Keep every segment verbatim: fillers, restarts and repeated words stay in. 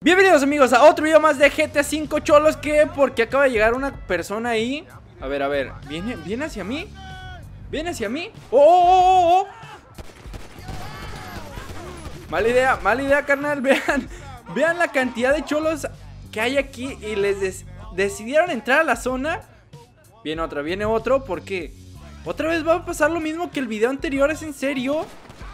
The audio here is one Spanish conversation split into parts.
Bienvenidos amigos a otro video más de G T A cinco cholos. Que porque acaba de llegar una persona ahí. A ver, a ver, ¿viene, viene hacia mí? ¿Viene hacia mí? ¡Oh, oh, oh, oh! Mala idea, mala idea, carnal. Vean, vean la cantidad de cholos que hay aquí. Y les des decidieron entrar a la zona. Viene otra, viene otro. ¿Por qué? Otra vez va a pasar lo mismo que el video anterior. ¿Es en serio?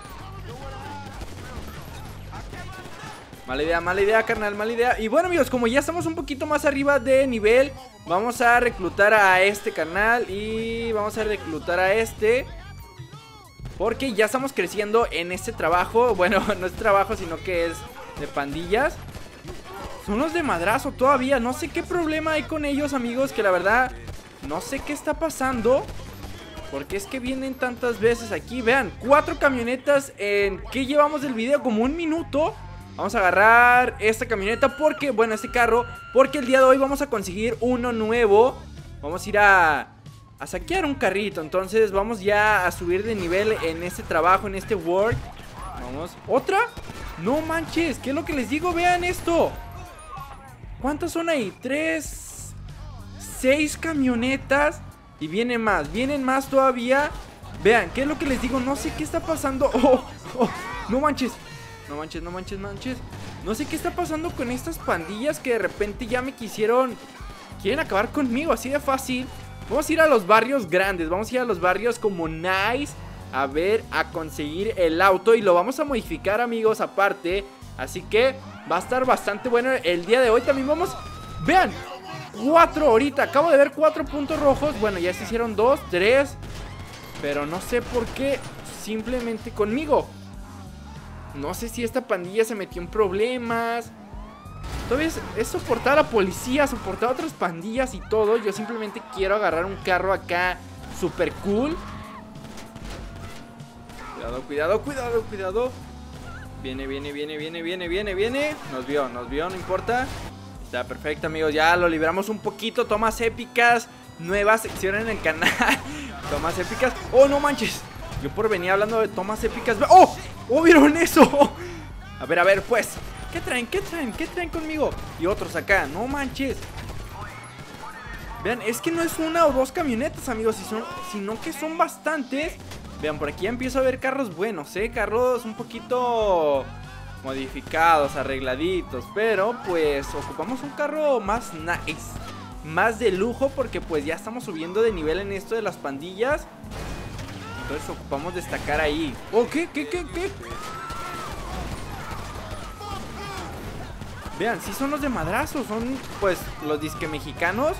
Mala idea, mala idea, carnal, mala idea. Y bueno amigos, como ya estamos un poquito más arriba de nivel, vamos a reclutar a este carnal. Y vamos a reclutar a este, porque ya estamos creciendo en este trabajo. Bueno, no es trabajo, sino que es de pandillas. Son los de madrazo todavía. No sé qué problema hay con ellos, amigos, que la verdad no sé qué está pasando. Porque es que vienen tantas veces aquí. Vean, cuatro camionetas en... ¿Qué llevamos del video? Como un minuto. Vamos a agarrar esta camioneta porque, bueno, este carro, porque el día de hoy vamos a conseguir uno nuevo. Vamos a ir a, a saquear un carrito. Entonces vamos ya a subir de nivel en este trabajo, en este work. Vamos, ¿otra? No manches, ¿qué es lo que les digo? Vean esto. ¿Cuántas son ahí? Tres, seis camionetas. Y vienen más, vienen más todavía. Vean, ¿qué es lo que les digo? No sé qué está pasando. Oh, oh, no manches. No manches, no manches, manches. No sé qué está pasando con estas pandillas que de repente ya me quisieron... Quieren acabar conmigo, así de fácil. Vamos a ir a los barrios grandes. Vamos a ir a los barrios como Nice. A ver, a conseguir el auto. Y lo vamos a modificar, amigos, aparte. Así que va a estar bastante bueno el día de hoy. También vamos... Vean, cuatro ahorita. Acabo de ver cuatro puntos rojos. Bueno, ya se hicieron dos, tres. Pero no sé por qué simplemente conmigo. No sé si esta pandilla se metió en problemas. Todavía es, es soportar a la policía, soportar a otras pandillas y todo. Yo simplemente quiero agarrar un carro acá super cool. Cuidado, cuidado, cuidado, cuidado. Viene, viene, viene, viene, viene, viene, viene. Nos vio, nos vio, no importa. Está perfecto, amigos, ya lo libramos un poquito. Tomas épicas, nueva sección en el canal. Tomas épicas. Oh, no manches. Yo por venir hablando de tomas épicas. ¡Oh! ¡Oh, vieron eso! A ver, a ver, pues ¿qué traen? ¿Qué traen? ¿Qué traen conmigo? Y otros acá, no manches. Vean, es que no es una o dos camionetas, amigos, sino que son bastantes. Vean, por aquí ya empiezo a ver carros buenos, ¿eh? Carros un poquito modificados, arregladitos. Pero pues ocupamos un carro más nice, más de lujo, porque pues ya estamos subiendo de nivel en esto de las pandillas. Entonces ocupamos destacar ahí. Oh, ¿qué? ¿Qué? ¿Qué? ¿Qué? Vean, sí son los de madrazo. Son, pues, los disque mexicanos.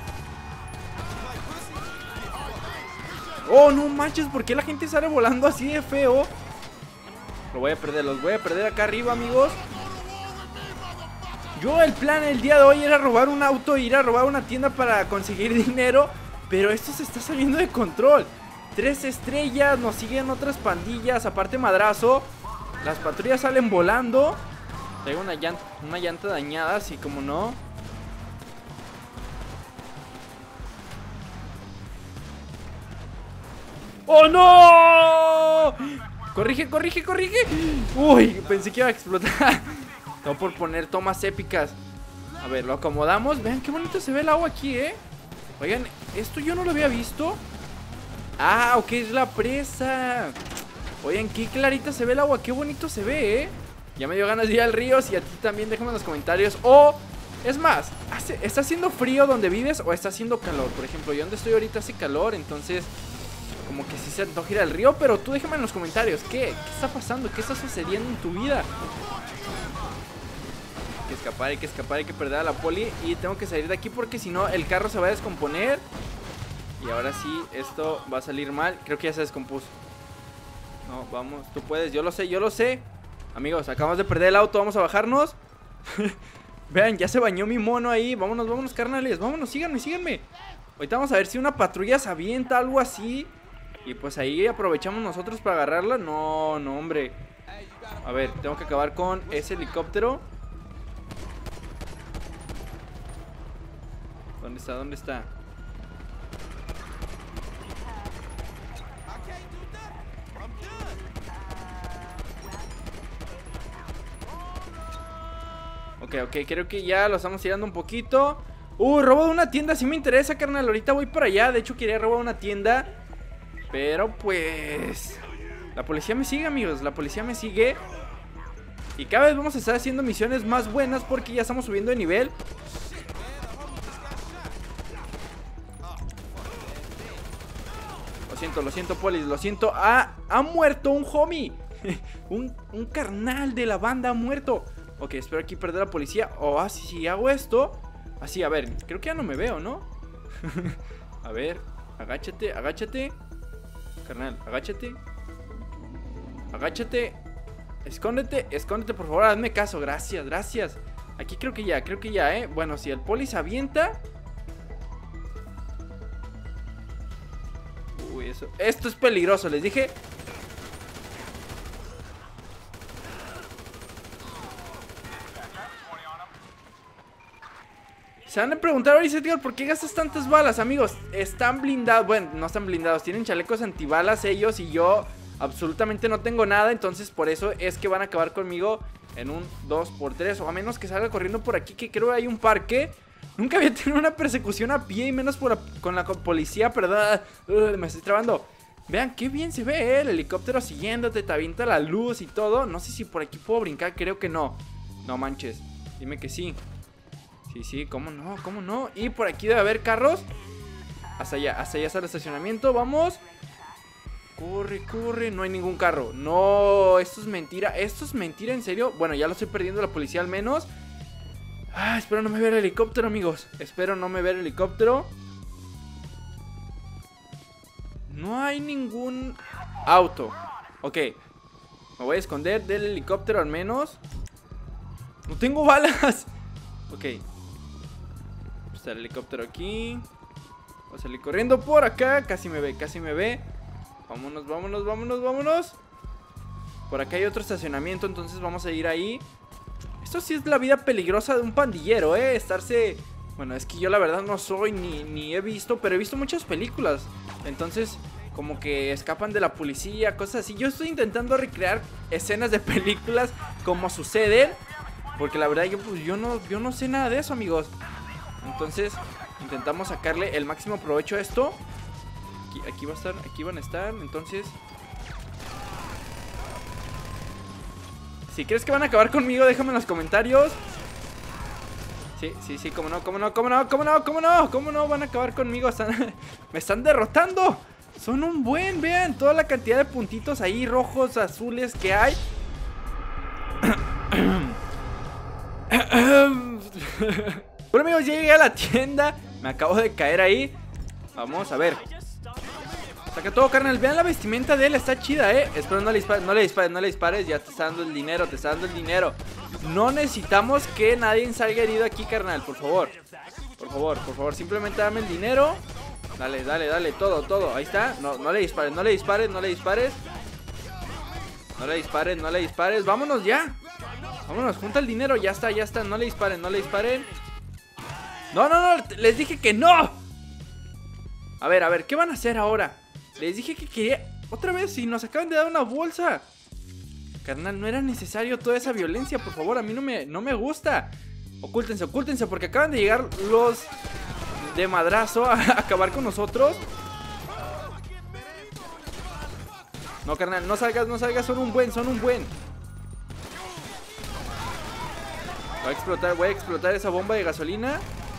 Oh, no manches, ¿por qué la gente sale volando así de feo? Lo voy a perder, los voy a perder acá arriba, amigos. Yo el plan el día de hoy era robar un auto, ir a robar una tienda para conseguir dinero. Pero esto se está saliendo de control. Tres estrellas, nos siguen otras pandillas, aparte madrazo. Las patrullas salen volando. Traigo una llanta, una llanta dañada, así como no. ¡Oh, no! Corrige, corrige, corrige. Uy, pensé que iba a explotar. Tengo por poner tomas épicas. A ver, lo acomodamos. Vean qué bonito se ve el agua aquí, eh. Oigan, esto yo no lo había visto. Ah, ok, es la presa. Oigan, qué clarita se ve el agua, qué bonito se ve, eh. Ya me dio ganas de ir al río. Si a ti también, déjame en los comentarios. O, es más, hace, ¿está haciendo frío donde vives o está haciendo calor? Por ejemplo, yo donde estoy ahorita hace calor, entonces como que sí se antoja ir al río. Pero tú déjame en los comentarios, ¿qué? ¿Qué está pasando? ¿Qué está sucediendo en tu vida? Hay que escapar, hay que escapar, hay que perder a la poli. Y tengo que salir de aquí porque si no el carro se va a descomponer. Y ahora sí, esto va a salir mal. Creo que ya se descompuso. No, vamos, tú puedes, yo lo sé, yo lo sé. Amigos, acabamos de perder el auto, vamos a bajarnos. Vean, ya se bañó mi mono ahí. Vámonos, vámonos, carnales, vámonos, síganme, síganme. Ahorita vamos a ver si una patrulla se avienta, algo así. Y pues ahí aprovechamos nosotros para agarrarla. No, no, hombre. A ver, tengo que acabar con ese helicóptero. ¿Dónde está? ¿Dónde está? Ok, Ok, ok, creo que ya lo estamos tirando un poquito. Uh, robo de una tienda, sí me interesa, carnal. Ahorita voy para allá, de hecho quería robar una tienda. Pero pues... la policía me sigue, amigos, la policía me sigue. Y cada vez vamos a estar haciendo misiones más buenas porque ya estamos subiendo de nivel. Lo siento, lo siento, polis, lo siento. Ah, ha muerto un homie. un, un carnal de la banda ha muerto. Ok, espero aquí perder a la policía. O oh, así, si hago esto. Así, a ver, creo que ya no me veo, ¿no? A ver, agáchate, agáchate. Carnal, agáchate. Agáchate. Escóndete, escóndete, por favor, hazme caso, gracias, gracias. Aquí creo que ya, creo que ya, eh. Bueno, si el poli se avienta. Uy, eso, esto es peligroso, les dije. Se van a preguntar ahorita, Edgar, ¿por qué gastas tantas balas, amigos? Están blindados, bueno, no están blindados, tienen chalecos antibalas ellos y yo absolutamente no tengo nada, entonces por eso es que van a acabar conmigo en un dos por tres, o a menos que salga corriendo por aquí, que creo que hay un parque. Nunca había tenido una persecución a pie y menos por la, con la policía, perdón, uh, me estoy trabando. Vean qué bien se ve, ¿eh? El helicóptero siguiéndote, te avienta la luz y todo. No sé si por aquí puedo brincar, creo que no. No manches, dime que sí. Sí, sí, cómo no, cómo no. Y por aquí debe haber carros. Hasta allá, hasta allá está el estacionamiento, vamos. Corre, corre, no hay ningún carro. No, esto es mentira, esto es mentira, en serio. Bueno, ya lo estoy perdiendo la policía al menos. Ah, espero no me vea el helicóptero, amigos. Espero no me vea el helicóptero. No hay ningún auto. Ok, me voy a esconder del helicóptero al menos. No tengo balas. Ok, está el helicóptero aquí. Voy a salir corriendo por acá. Casi me ve, casi me ve. Vámonos, vámonos, vámonos, vámonos. Por acá hay otro estacionamiento, entonces vamos a ir ahí. Esto sí es la vida peligrosa de un pandillero, eh. Estarse... bueno, es que yo la verdad no soy ni, ni he visto, pero he visto muchas películas. Entonces, como que escapan de la policía, cosas así. Yo estoy intentando recrear escenas de películas como suceden, porque la verdad yo, pues, yo, no, yo no sé nada de eso, amigos. Entonces, intentamos sacarle el máximo provecho a esto. Aquí, aquí va a estar, aquí van a estar, entonces... si crees que van a acabar conmigo, déjame en los comentarios. Sí, sí, sí, cómo no, cómo no, cómo no, cómo no, cómo no, cómo no van a acabar conmigo. Están... me están derrotando. Son un buen, vean, toda la cantidad de puntitos ahí, rojos, azules que hay. Bueno, amigos, ya llegué a la tienda. Me acabo de caer ahí. Vamos a ver. Saca todo, carnal. Vean la vestimenta de él, está chida, eh. Espero no le dispares, no le dispares, no le dispares. Ya te está dando el dinero, te está dando el dinero. No necesitamos que nadie salga herido aquí, carnal, por favor. Por favor, por favor, simplemente dame el dinero. Dale, dale, dale, todo, todo. Ahí está, no, no le dispares, no le dispares, no le dispares. No le dispares, no le dispares. Vámonos ya. Vámonos, junta el dinero, ya está, ya está. No le disparen, no le disparen. No, no, no, les dije que no. A ver, a ver, ¿qué van a hacer ahora? Les dije que quería... otra vez, si nos acaban de dar una bolsa. Carnal, no era necesario toda esa violencia, por favor, a mí no me, no me gusta. Ocúltense, ocúltense, porque acaban de llegar los de madrazo a acabar con nosotros. No, carnal, no salgas, no salgas, son un buen, son un buen. Voy a explotar, voy a explotar esa bomba de gasolina.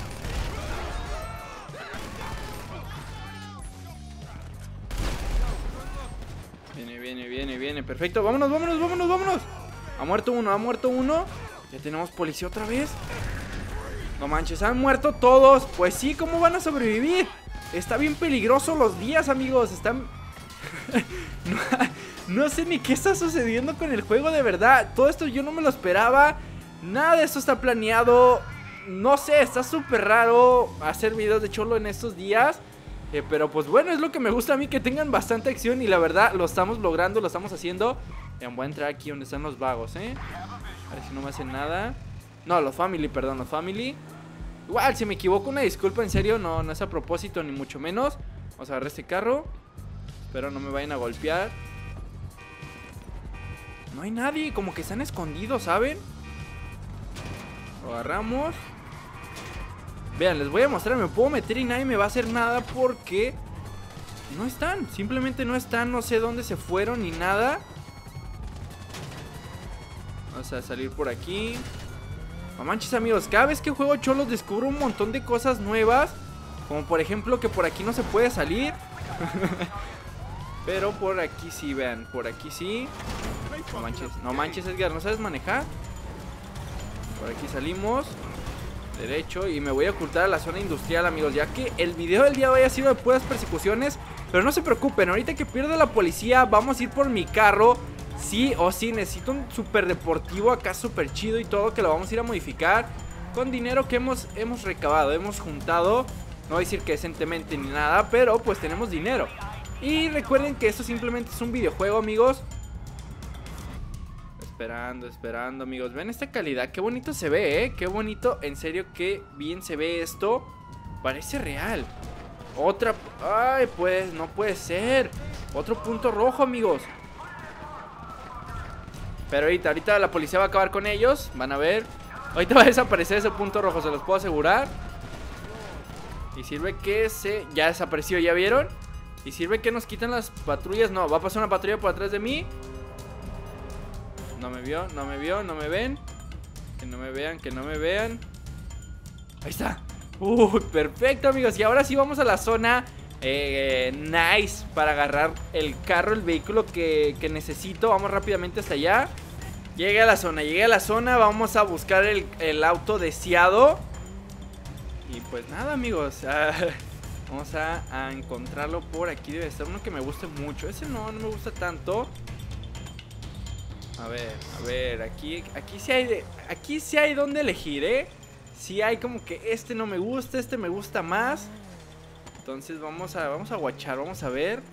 Viene, viene, viene, viene, perfecto. Vámonos, vámonos, vámonos, vámonos. Ha muerto uno, ha muerto uno. Ya tenemos policía otra vez. No manches, han muerto todos. Pues sí, ¿cómo van a sobrevivir? Está bien peligroso los días, amigos. Están... no, no sé ni qué está sucediendo con el juego, de verdad. Todo esto yo no me lo esperaba. Nada de esto está planeado. No sé, está súper raro hacer videos de cholo en estos días. Eh, pero pues bueno, es lo que me gusta a mí, que tengan bastante acción. Y la verdad, lo estamos logrando, lo estamos haciendo. Bien, voy a entrar aquí donde están los vagos, ¿eh? A ver si no me hacen nada. No, los family, perdón, los family. Igual, si me equivoco, una disculpa, en serio. No, no es a propósito, ni mucho menos. Vamos a agarrar este carro. Espero no me vayan a golpear. No hay nadie, como que están escondidos, ¿saben? Lo agarramos. Vean, les voy a mostrar. Me puedo meter y nadie me va a hacer nada porque no están, simplemente no están. No sé dónde se fueron ni nada. Vamos a salir por aquí. No manches, amigos, cada vez que juego Cholos descubro un montón de cosas nuevas. Como por ejemplo que por aquí no se puede salir. Pero por aquí sí, vean, por aquí sí. No manches, no manches, Edgar, ¿no sabes manejar? Por aquí salimos derecho y me voy a ocultar a la zona industrial, amigos, ya que el video del día de hoy ha sido de puras persecuciones. Pero no se preocupen, ahorita que pierda la policía vamos a ir por mi carro. Sí o sí, necesito un super deportivo acá super chido y todo, que lo vamos a ir a modificar con dinero que hemos, hemos recabado, hemos juntado. No voy a decir que decentemente ni nada, pero pues tenemos dinero. Y recuerden que esto simplemente es un videojuego, amigos. Esperando, esperando, amigos. Ven esta calidad, qué bonito se ve, eh. Qué bonito, en serio, qué bien se ve esto. Parece real. Otra, ay, pues, no puede ser. Otro punto rojo, amigos. Pero ahorita, ahorita la policía va a acabar con ellos. Van a ver. Ahorita va a desaparecer ese punto rojo, se los puedo asegurar. Y sirve que se... ya desapareció, ¿ya vieron? Y sirve que nos quitan las patrullas. No, va a pasar una patrulla por atrás de mí. No me vio, no me vio, no me ven. Que no me vean, que no me vean. Ahí está. Uy, perfecto, amigos. Y ahora sí vamos a la zona eh, nice para agarrar el carro, el vehículo que, que necesito. Vamos rápidamente hasta allá. Llegué a la zona, llegué a la zona. Vamos a buscar el, el auto deseado. Y pues nada, amigos, uh, vamos a, a encontrarlo por aquí. Debe estar uno que me guste mucho. Ese no, no me gusta tanto. A ver, a ver, aquí, aquí sí hay de, aquí sí hay donde elegir, ¿eh? Sí hay como que este no me gusta, este me gusta más. Entonces vamos a, vamos a guachar, vamos a ver.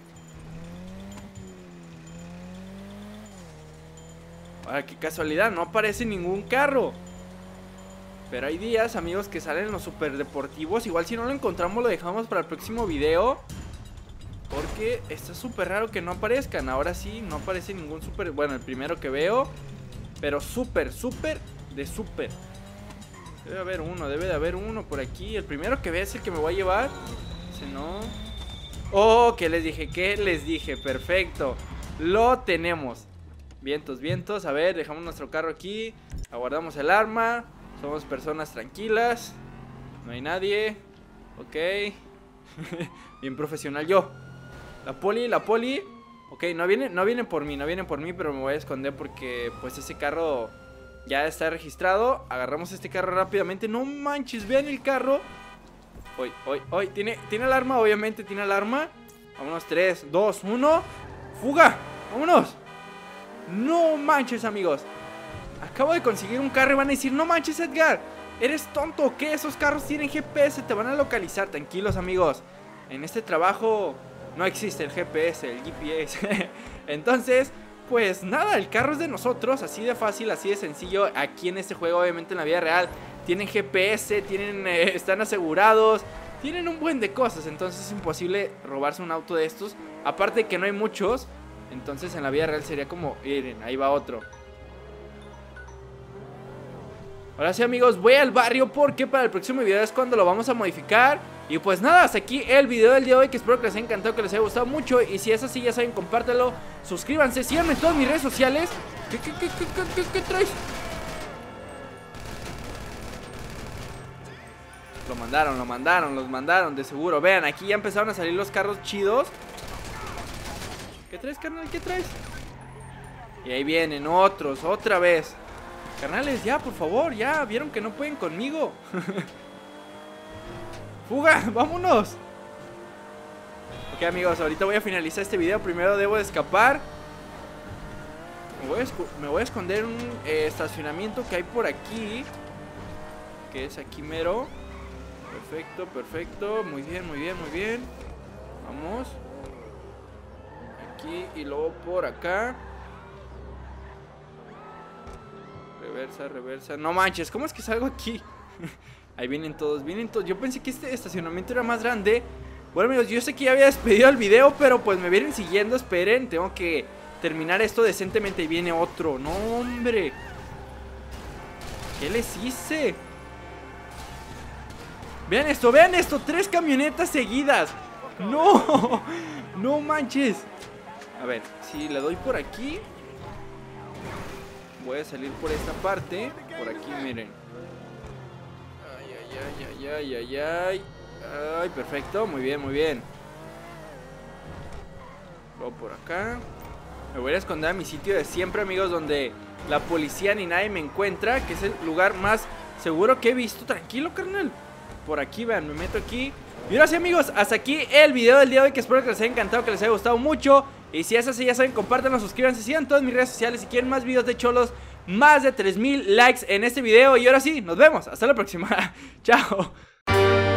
Ahora, qué casualidad, no aparece ningún carro. Pero hay días, amigos, que salen los super deportivos. Igual si no lo encontramos lo dejamos para el próximo video, porque está súper raro que no aparezcan. Ahora sí, no aparece ningún super... bueno, el primero que veo. Pero súper, súper de súper. Debe haber uno, debe de haber uno por aquí. El primero que vea es el que me voy a llevar. Ese no. Oh, ¿qué les dije? ¿Qué les dije? Perfecto. Lo tenemos. Vientos, vientos. A ver, dejamos nuestro carro aquí. Aguardamos el arma. Somos personas tranquilas. No hay nadie. Ok. Bien profesional yo. La poli, la poli. Ok, no vienen, no vienen por mí, no vienen por mí, pero me voy a esconder porque pues ese carro ya está registrado. Agarramos este carro rápidamente. No manches, vean el carro. Hoy, hoy, hoy. Tiene, tiene alarma, obviamente tiene alarma. Vámonos, tres, dos, uno. ¡Fuga! ¡Vámonos! No manches, amigos. Acabo de conseguir un carro y van a decir: no manches, Edgar, ¿eres tonto o qué? Esos carros tienen G P S, te van a localizar. Tranquilos, amigos, en este trabajo no existe el G P S, el G P S. Entonces, pues nada, el carro es de nosotros. Así de fácil, así de sencillo. Aquí en este juego, obviamente en la vida real, tienen G P S, tienen, eh, están asegurados, tienen un buen de cosas. Entonces es imposible robarse un auto de estos. Aparte de que no hay muchos. Entonces en la vida real sería como, miren, ahí va otro. Ahora sí, amigos, voy al barrio porque para el próximo video es cuando lo vamos a modificar. Y pues nada, hasta aquí el video del día de hoy, que espero que les haya encantado, que les haya gustado mucho. Y si es así, ya saben, compártelo, suscríbanse, síganme en todas mis redes sociales. ¿Qué, qué, qué, qué, qué, qué, qué traes? Lo mandaron, lo mandaron, los mandaron, de seguro. Vean, aquí ya empezaron a salir los carros chidos. ¿Qué traes, carnal? ¿Qué traes? Y ahí vienen otros, otra vez. Carnales, ya, por favor, ya. Vieron que no pueden conmigo. ¡Fuga! ¡Vámonos! Ok, amigos, ahorita voy a finalizar este video. Primero debo de escapar. Me voy a, me voy a esconder en un eh, estacionamiento que hay por aquí, que es aquí mero. Perfecto, perfecto. Muy bien, muy bien, muy bien. Vamos. Aquí y luego por acá. Reversa, reversa. No manches, ¿cómo es que salgo aquí? Ahí vienen todos, vienen todos. Yo pensé que este estacionamiento era más grande. Bueno, amigos, yo sé que ya había despedido el video, pero pues me vienen siguiendo. Esperen, tengo que terminar esto decentemente. Y viene otro, no hombre. ¿Qué les hice? Vean esto, vean esto. Tres camionetas seguidas. No, no manches. A ver, si le doy por aquí, voy a salir por esta parte. Por aquí, miren. Ay, ay, ay, ay, ay, ay. Ay, perfecto, muy bien, muy bien. Luego por acá. Me voy a esconder a mi sitio de siempre, amigos, donde la policía ni nadie me encuentra, que es el lugar más seguro que he visto. Tranquilo, carnal. Por aquí, vean, me meto aquí. Y ahora sí, amigos, hasta aquí el video del día de hoy, que espero que les haya encantado, que les haya gustado mucho. Y si es así, ya saben, compártanlo, suscríbanse, sigan todas mis redes sociales. Si quieren más videos de cholos, más de tres mil likes en este video. Y ahora sí, nos vemos, hasta la próxima. Chao.